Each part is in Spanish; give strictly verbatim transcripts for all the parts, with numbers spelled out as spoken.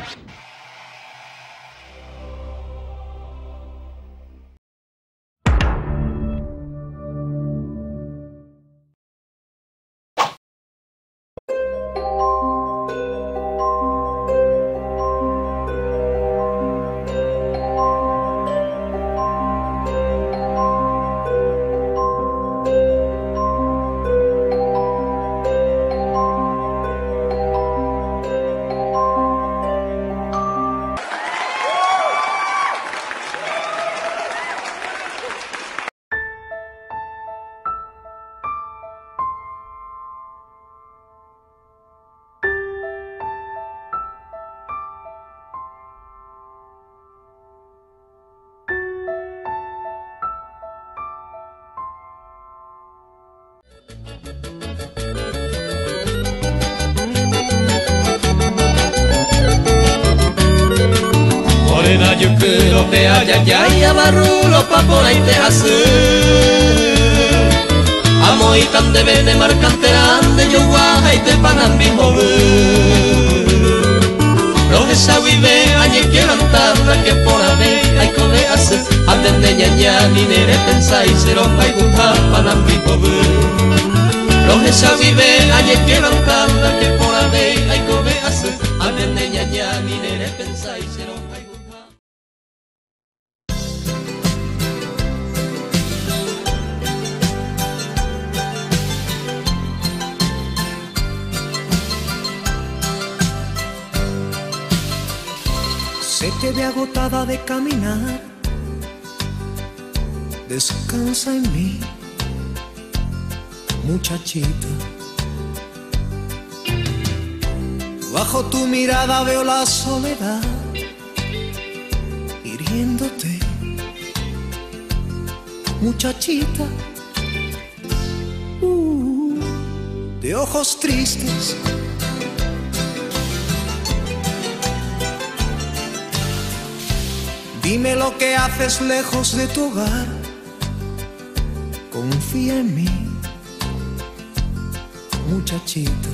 Morena yuku te ayayaya barrulo papora y te hace Amo y tan de bene marcanteran de yo guaja y te panan mi joven Roja vive añe que lantana que por ave hay que hacer Anden de ñaña ni nere pensáis se rompa y gusta panan mi joven Roja vive añe que lantana que por ave hay que hacer Anden de ñaña ni nere pensáis se rompa y gusta Se te ve agotada de caminar, descansa en mí, muchachita. Bajo tu mirada veo la soledad, hiriéndote, muchachita. Uh, de ojos tristes, dime lo que haces lejos de tu hogar. Confía en mí, muchachita.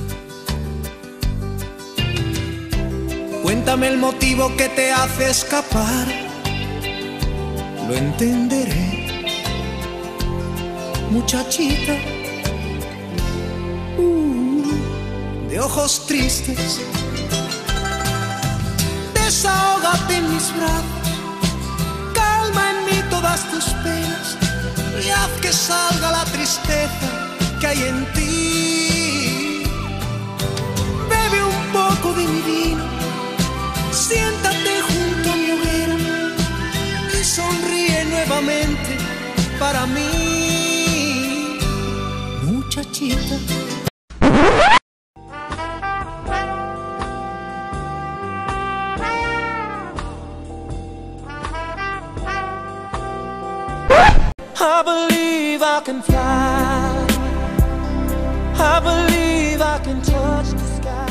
Cuéntame el motivo que te hace escapar. Lo entenderé, muchachita. Uh, de ojos tristes, desahógate en mis brazos. Calma en mí todas tus penas y haz que salga la tristeza que hay en ti. Bebe un poco de mi vino, siéntate junto a mi hoguera y sonríe nuevamente para mí, muchachita. I believe I can fly. I believe I can touch the sky.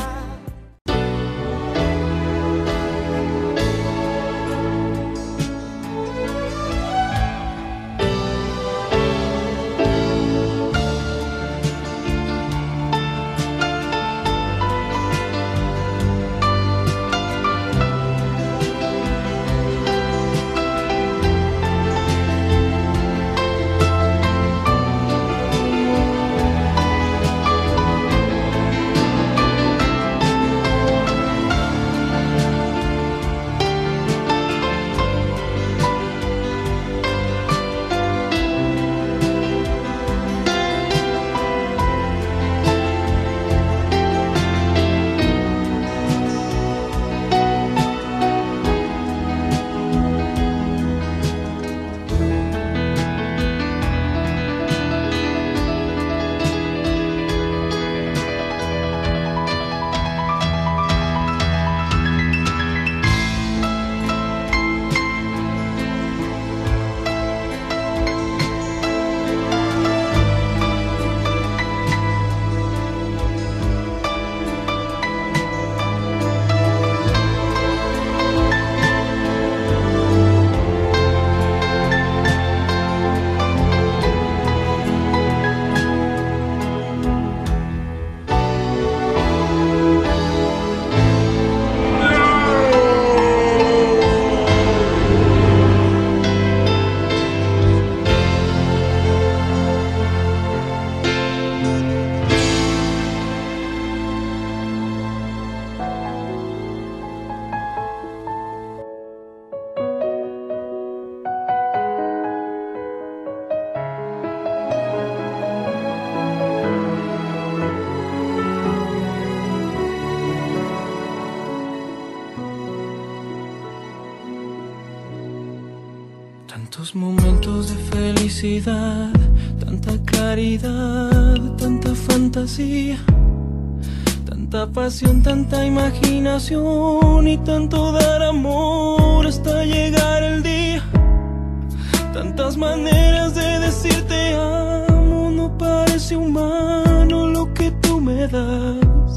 Los momentos de felicidad, tanta claridad, tanta fantasía, tanta pasión, tanta imaginación y tanto dar amor hasta llegar el día. Tantas maneras de decirte amo, no parece humano lo que tú me das.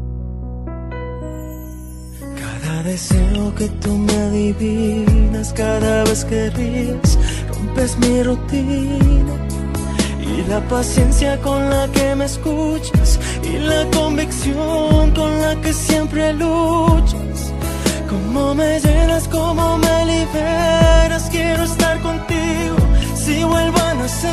Cada deseo que tú me adivinas, cada vez que ríes, rompes mi rutina. Y la paciencia con la que me escuchas, y la convicción con la que siempre luchas. Cómo me llenas, cómo me liberas, quiero estar contigo si vuelvo a nacer.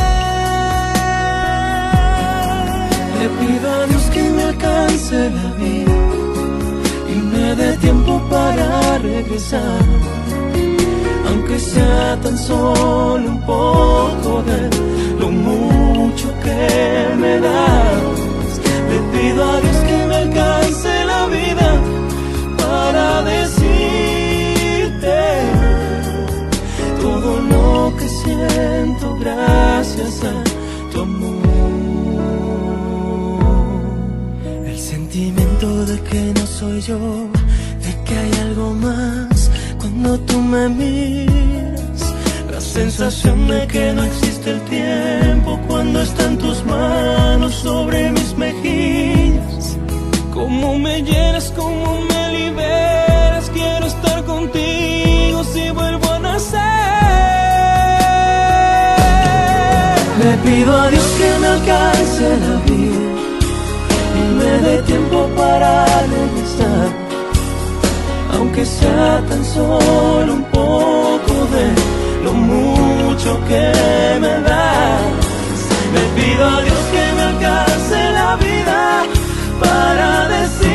Le pido a Dios que me alcance la vida y me dé tiempo para regresar, aunque sea tan solo un poco de lo mucho que me das. Le pido a Dios que me alcance la vida para decirte todo lo que siento gracias a tu amor. El sentimiento de que no soy yo, de que hay algo más cuando tú me miras. La sensación de que no existe el tiempo cuando están tus manos sobre mis mejillas. Cómo me llenas, cómo me liberas, quiero estar contigo si vuelvo a nacer. Le pido a Dios que me alcance la vida y me dé tiempo para regresar, aunque sea tan solo un poco de lo mucho que me das. Le pido a Dios que me alcance la vida para decirte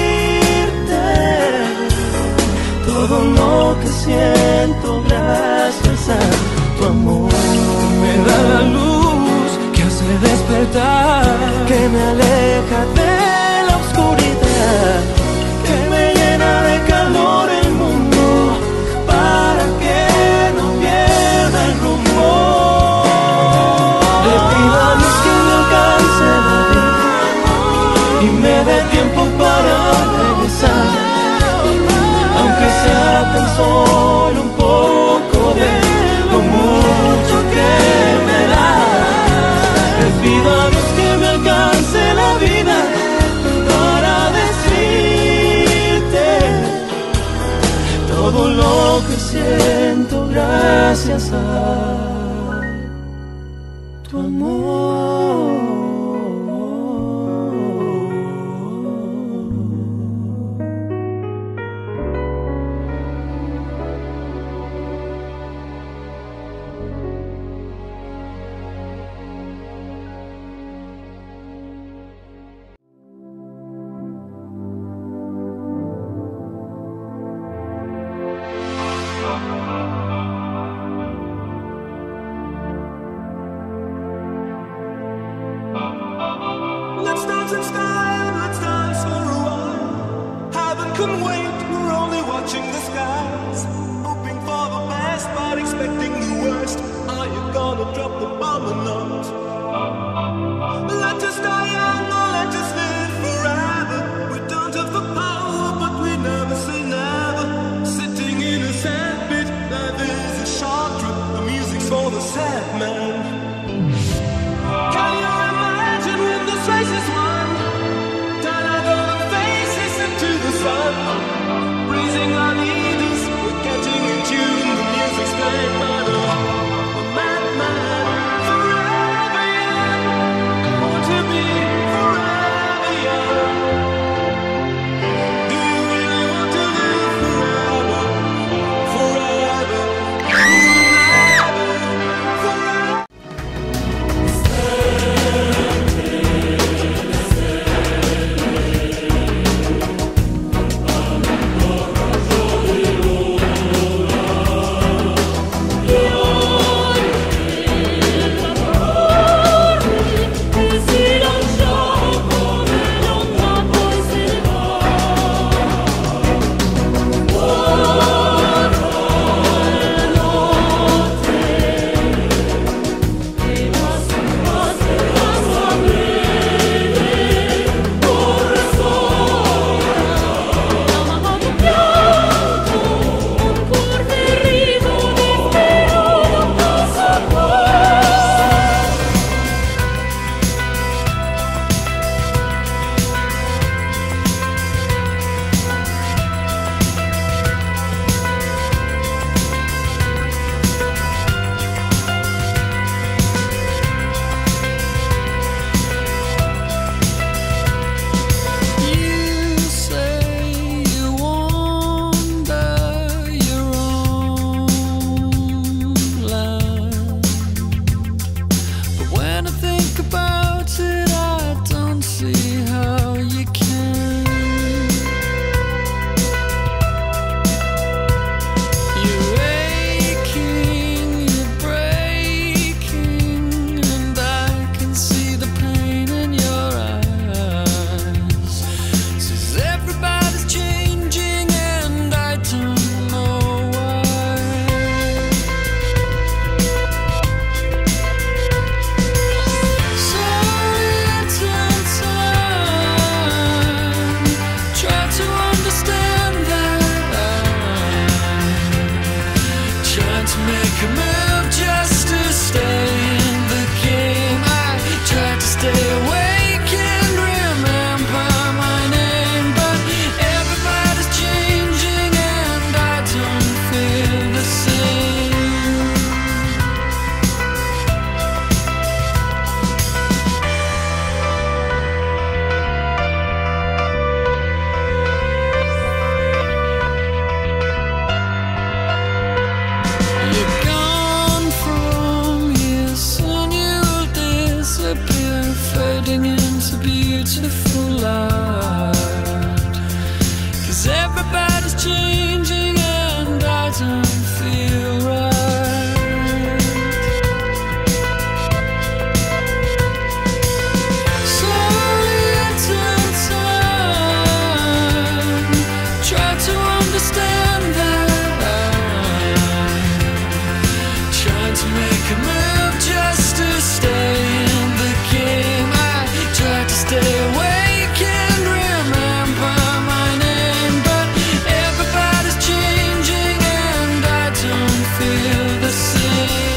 todo lo que siento gracias a tu amor. Me da la luz que hace despertar, que me aleja de la oscuridad, que me llena de calor el mundo para que no pierda el rumbo. Le pido a Dios que me alcance la vida y me dé tiempo para regresar, aunque sea tan solo un poco de lo mucho que me da. Le pido a Dios que me alcance la vida para decirte todo lo que siento gracias a tu amor. Let's dance in style, let's dance for a while. Heaven can wait, we're only watching the skies, hoping for the best but expecting the worst. Are you gonna drop the bomb or not? Let us die young or let us live forever. We don't have the power but we never say never. Sitting in a sandpit, life is a short trip. The music's for the sad man. Can you imagine when this race is won? Turn out all the faces into the sun. Raising our leaders, we're getting in tune. The music's played by the, the madman. Forever beautiful light. 'Cause everybody's changing and I don't feel right. Slowly into time, try to understand that I'm trying to make a move just to stay in the game. I try to stay awake and remember my name, but everybody's changing and I don't feel the same.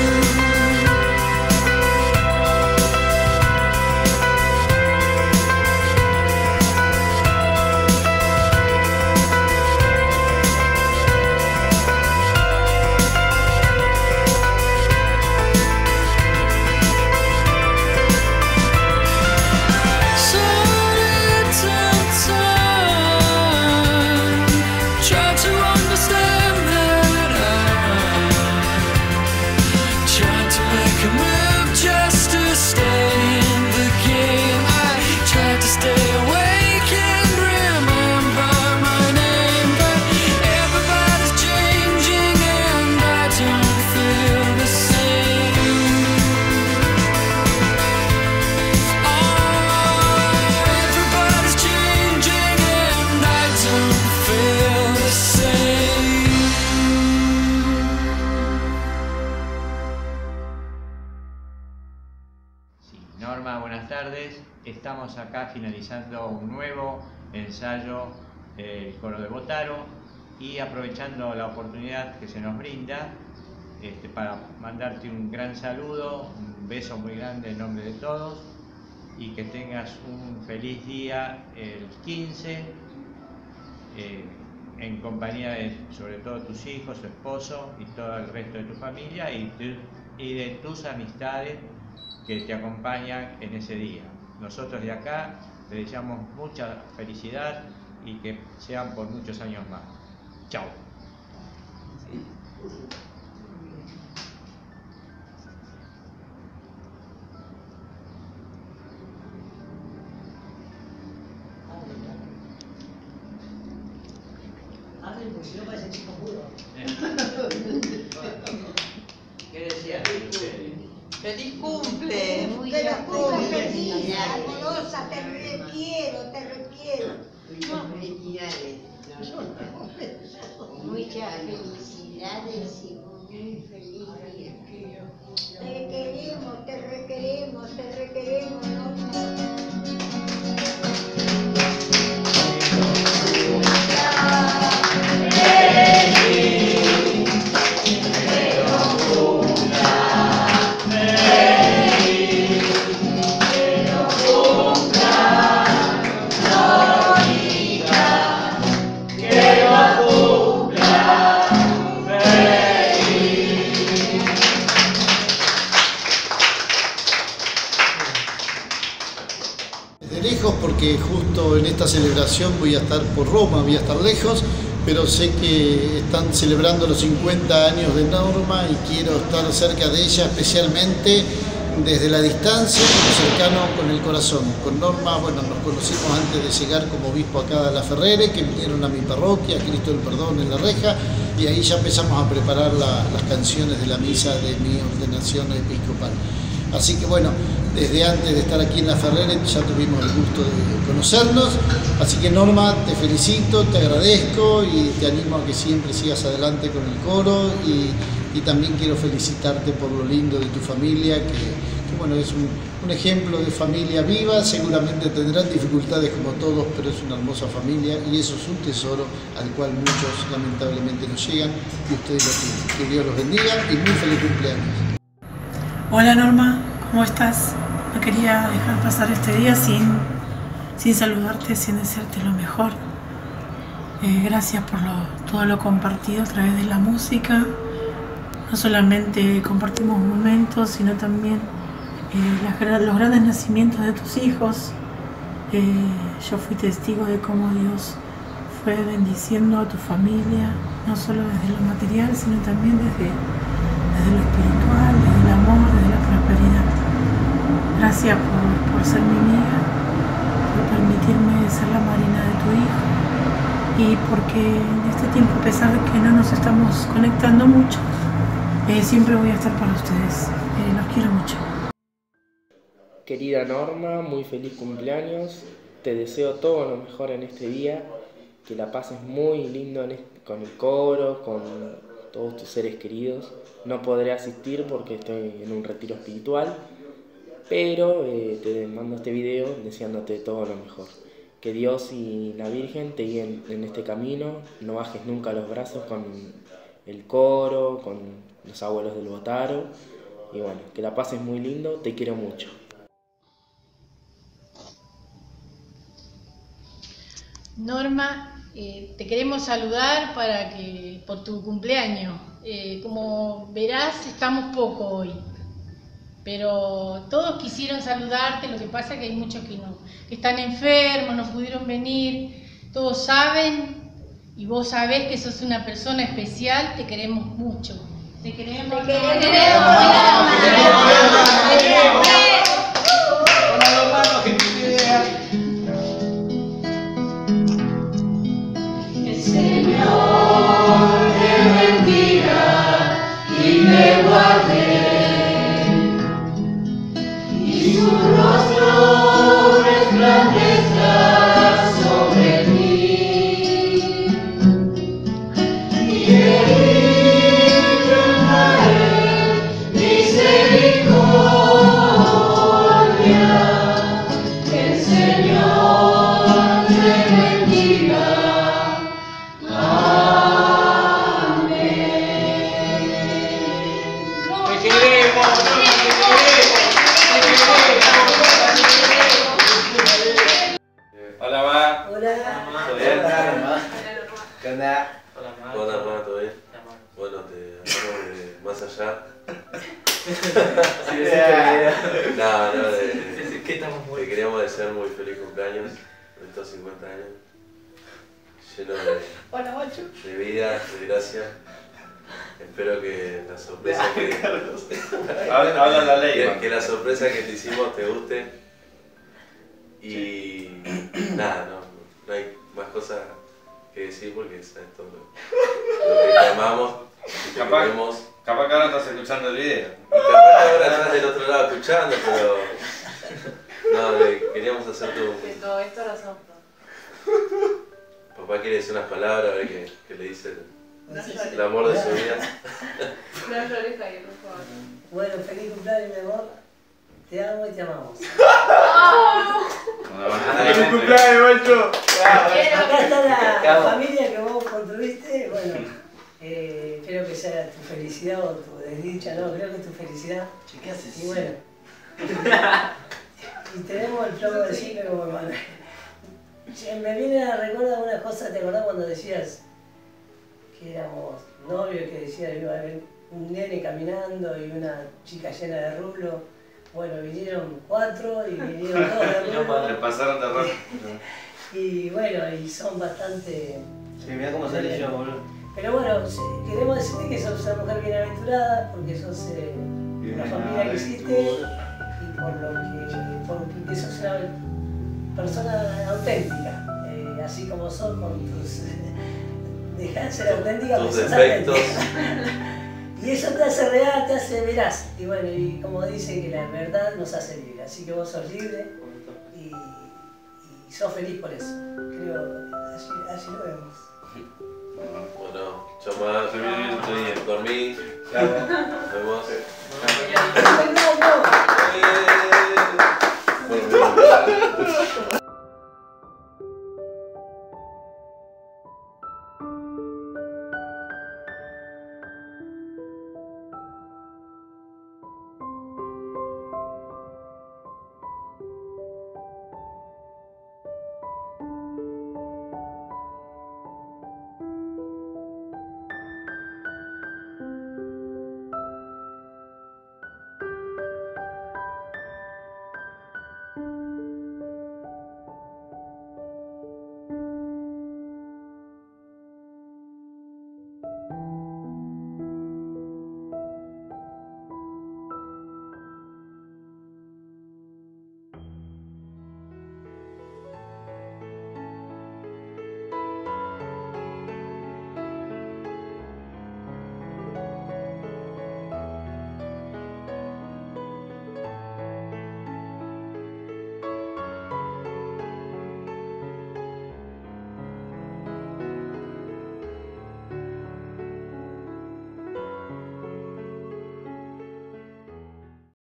Norma, buenas tardes. Estamos acá finalizando un nuevo ensayo del coro de Botaro y aprovechando la oportunidad que se nos brinda este, para mandarte un gran saludo, un beso muy grande en nombre de todos y que tengas un feliz día el quince eh, en compañía de sobre todo tus hijos, tu esposo y todo el resto de tu familia y, tu, y de tus amistades que te acompañan en ese día. Nosotros de acá te deseamos mucha felicidad y que sean por muchos años más. Chao. Hablen, porque si no parece chico mudo. ¿Qué decían ustedes? ¡Feliz cumple! Muy que lo cumpla feliz, amorosa, te requiero, te requiero. Muchas felicidades. Muchas felicidades y muy feliz día. Te queremos, te requeremos, te requeremos, ¿no? Porque justo en esta celebración voy a estar por Roma, voy a estar lejos, pero sé que están celebrando los cincuenta años de Norma y quiero estar cerca de ella, especialmente desde la distancia, pero cercano con el corazón. Con Norma, bueno, nos conocimos antes de llegar como obispo acá a La Ferrere, que vinieron a mi parroquia, Cristo del Perdón en La Reja, y ahí ya empezamos a preparar la, las canciones de la misa de mi ordenación episcopal. Así que bueno, desde antes de estar aquí en La Ferrere ya tuvimos el gusto de conocernos, así que Norma, te felicito, te agradezco y te animo a que siempre sigas adelante con el coro y, y también quiero felicitarte por lo lindo de tu familia, que, que bueno, es un, un ejemplo de familia viva, seguramente tendrán dificultades como todos, pero es una hermosa familia y eso es un tesoro al cual muchos lamentablemente no llegan y ustedes lo tienen. Que Dios los bendiga y muy feliz cumpleaños. Hola Norma, ¿cómo estás? No quería dejar pasar este día sin, sin saludarte, sin desearte lo mejor. Eh, gracias por lo, todo lo compartido a través de la música. No solamente compartimos momentos, sino también eh, las, los grandes nacimientos de tus hijos. Eh, yo fui testigo de cómo Dios fue bendiciendo a tu familia, no solo desde lo material, sino también desde, desde lo espiritual, desde el amor, desde la prosperidad. Gracias por, por ser mi amiga y porque en este tiempo, a pesar de que no nos estamos conectando mucho, eh, siempre voy a estar para ustedes. Eh, los quiero mucho. Querida Norma, muy feliz cumpleaños. Te deseo todo lo mejor en este día, que la pases muy lindo en este, con el coro, con todos tus seres queridos. No podré asistir porque estoy en un retiro espiritual, pero eh, te mando este video deseándote todo lo mejor. Que Dios y la Virgen te guíen en este camino, no bajes nunca los brazos con el coro, con los abuelos del Botaro, y bueno, que la pases muy lindo, te quiero mucho. Norma, eh, te queremos saludar para que por tu cumpleaños. Eh, como verás, estamos poco hoy, pero todos quisieron saludarte. Lo que pasa es que hay muchos que no, que están enfermos, no pudieron venir. Todos saben y vos sabés que sos una persona especial. Te queremos mucho. Te queremos. Te queremos. Te queremos. Te queremos. Hola, ma. Hola. ¿Todo bien? ¿Qué onda? Hola, ma. Hola, ma, ¿todo bien? Bueno, te hablamos de más allá. Sí, sí, no, no, de, ¿Qué estamos muy... te queríamos desear muy feliz cumpleaños en estos cincuenta años. Lleno de, Hola, Bocho. de vida, de gracia. Espero que la sorpresa que, Habla, habla la ley, que, man. que la sorpresa que te hicimos te guste. Y nada, no, no hay más cosas que decir porque sabes todo lo, lo que te amamos y te Capaz, queremos. capaz que ahora estás escuchando el video. Y capaz que ahora estás del otro lado escuchando, pero no, le queríamos hacerte un... De todo esto lo somos. Papá quiere decir unas palabras, a ver qué, qué le dice el, No llores. el amor de su vida. No llores, Javier, por favor. Bueno, feliz cumpleaños, mi amor. Te amo y te amamos. ¡Feliz cumpleaños, Bocho! Acá está la, la familia que vos construiste. Bueno, eh, espero que sea tu felicidad o tu desdicha. No, creo que es tu felicidad. ¿Qué haces? Y bueno. Y tenemos el flow de cine como hermano. Me viene a recordar una cosa. ¿Te acordás cuando decías que éramos novios? Que decías que iba a haber un nene caminando y una chica llena de rulo. Bueno, vinieron cuatro y vinieron dos de rulo. Le pasaron de rojo. Y bueno, y son bastante... Sí, mirá cómo salí yo, boludo. Pero bueno, queremos decirte que sos una mujer bienaventurada porque sos eh, la familia que hiciste y por lo que, porque sos una persona auténtica, eh, así como sos con tus... Dejá de ser auténtica, tus sos defectos. Y eso te hace real, te hace veraz. Y bueno, y como dicen que la verdad nos hace libre. Así que vos sos libre y, y sos feliz por eso. Creo, así, así lo vemos. Bueno, chao más. Por mí. Nos vemos. No, no. Eh,